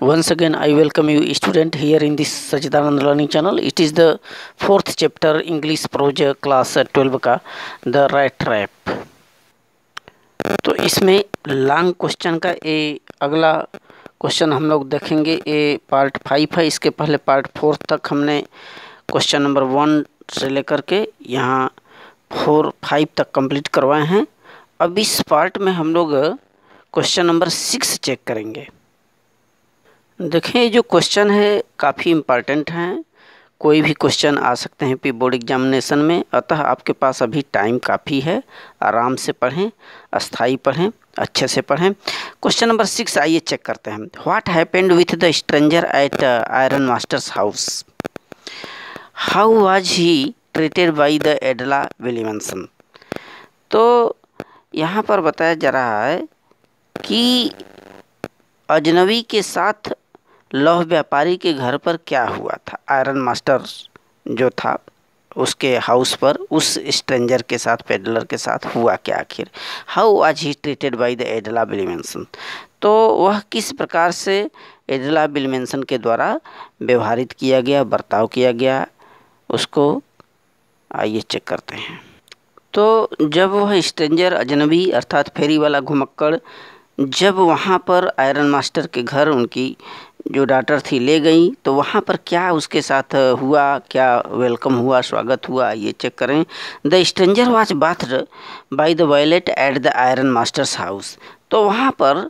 Once again, I welcome you student here in this Sachidanand learning channel. It is the 4th chapter English project class 12 का the right trap। तो इसमें long question का ये अगला question हम लोग देखेंगे। ये पार्ट 5 है। इसके पहले पार्ट 4 तक हमने क्वेश्चन नंबर 1 से लेकर के यहाँ 4-5 तक कंप्लीट करवाए हैं। अब इस पार्ट में हम लोग क्वेश्चन नंबर 6 चेक करेंगे। देखें, जो क्वेश्चन है काफ़ी इम्पॉर्टेंट हैं। कोई भी क्वेश्चन आ सकते हैं बोर्ड एग्जामिनेशन में, अतः आपके पास अभी टाइम काफ़ी है। आराम से पढ़ें, अस्थाई पढ़ें, अच्छे से पढ़ें। क्वेश्चन नंबर 6 आइए चेक करते हैं। What happened with the stranger at iron master's house? How was he treated by the Edla Williamson? तो यहाँ पर बताया जा रहा है कि अजनबी के साथ लौह व्यापारी के घर पर क्या हुआ था। आयरन मास्टर जो था उसके हाउस पर उस स्ट्रेंजर के साथ, पेडलर के साथ हुआ क्या आखिर? How was he treated by the Edla Williamson? तो वह किस प्रकार से एडला विलियमसन के द्वारा व्यवहारित किया गया, बर्ताव किया गया, उसको आइए चेक करते हैं। तो जब वह स्ट्रेंजर, अजनबी अर्थात फेरी वाला घुमक्कड़, जब वहाँ पर आयरन मास्टर के घर उनकी जो डॉटर थी ले गई, तो वहाँ पर क्या उसके साथ हुआ, क्या वेलकम हुआ, स्वागत हुआ, ये चेक करें। The stranger was bathed by the valet at the iron master's house. तो वहाँ पर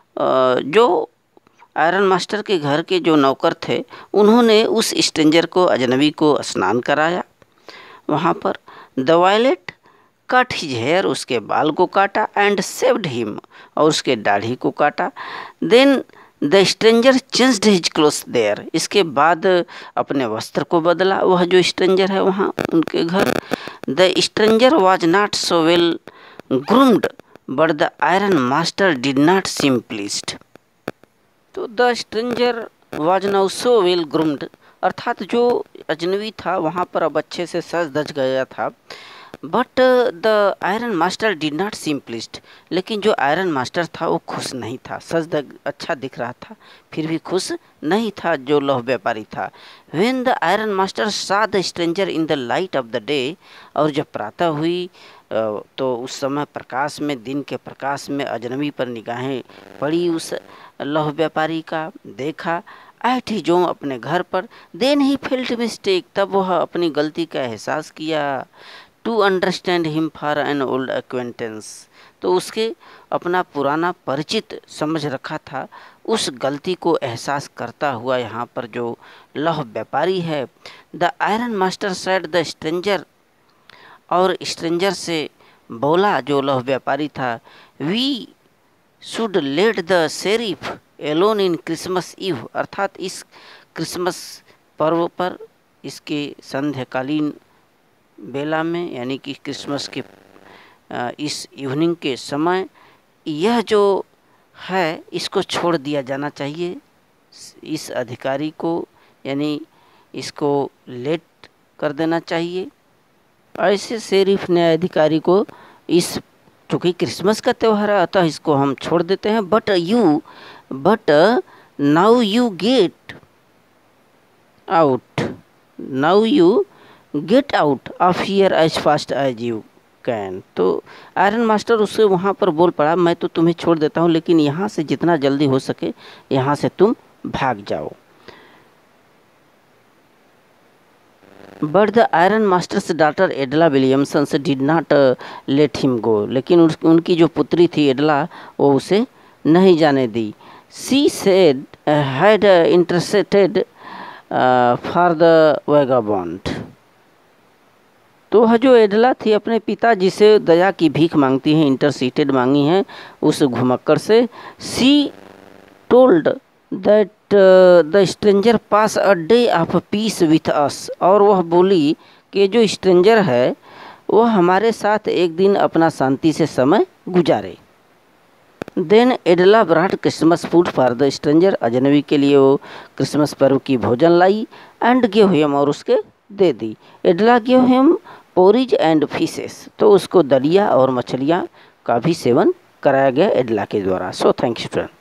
जो आयरन मास्टर के घर के जो नौकर थे, उन्होंने उस स्ट्रेंजर को, अजनबी को स्नान कराया। वहाँ पर the valet cut his hair, उसके बाल को काटा, एंड सेव्ड हिम, और उसके दाढ़ी को काटा। Then the stranger changed his clothes there, इसके बाद अपने वस्त्र को बदला वह जो स्ट्रेंजर है वहाँ उनके घर। The stranger was not so well groomed but the iron master did not seem pleased. तो the stranger was now so well groomed, अर्थात जो अजनबी था वहाँ पर अब अच्छे से सज धज गया था। But the iron master did not seem pleased, लेकिन जो आयरन मास्टर था वो खुश नहीं था। अच्छा दिख रहा था, फिर भी खुश नहीं था जो लौह व्यापारी था। When the iron master saw the stranger in the light of the day, और जब प्रातः हुई तो उस समय प्रकाश में, दिन के प्रकाश में अजनबी पर निगाहें पड़ी उस लौह व्यापारी का, देखा। एट हिज होम, अपने घर पर। देन ही फेल्ट मिस्टेक, तब वह अपनी गलती का एहसास किया। To understand him for an old acquaintance, तो उसके अपना पुराना परिचित समझ रखा था, उस गलती को एहसास करता हुआ यहाँ पर जो लौह व्यापारी है। The iron master said the stranger, और स्ट्रेंजर से बोला जो लौह व्यापारी था, we should let the sheriff alone in Christmas Eve, अर्थात इस क्रिसमस पर्व पर, इसके संध्याकालीन बेला में, यानी कि क्रिसमस के इस इवनिंग के समय यह जो है इसको छोड़ दिया जाना चाहिए। इस अधिकारी को, यानी इसको लेट कर देना चाहिए। ऐसे शेरिफ ने अधिकारी को, इस चूँकि क्रिसमस का त्यौहार है अतः इसको हम छोड़ देते हैं। But now you get out, now you get out of here as fast as you can. तो आयरन मास्टर उससे वहाँ पर बोल पड़ा, मैं तो तुम्हें छोड़ देता हूँ, लेकिन यहाँ से जितना जल्दी हो सके यहाँ से तुम भाग जाओ। But the iron master's daughter Edla Williamson से did not let him go, लेकिन उनकी जो पुत्री थी एडला, वो उसे नहीं जाने दी। She said had interested for the vagabond, तो वह जो एडला थी अपने पिताजी से दया की भीख मांगती है, इंटरसीटेड मांगी है उस घुमक्कड़ से। She told that the stranger pass a day of peace with us, और वह बोली कि जो स्ट्रेंजर है वह हमारे साथ एक दिन अपना शांति से समय गुजारे। Then Edla brought Christmas food for the stranger, अजनबी के लिए वो क्रिसमस पर्व की भोजन लाई। एंड गिव हिम, और उसके दे दी। Edla give him porridge and fishes, तो उसको दलिया और मछलियाँ का भी सेवन कराया गया एडला के द्वारा। So thank you friend.